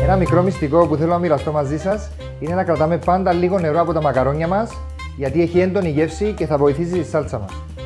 Ένα μικρό μυστικό που θέλω να μοιραστώ μαζί σας είναι να κρατάμε πάντα λίγο νερό από τα μακαρόνια μας, γιατί έχει έντονη γεύση και θα βοηθήσει τη σάλτσα μας.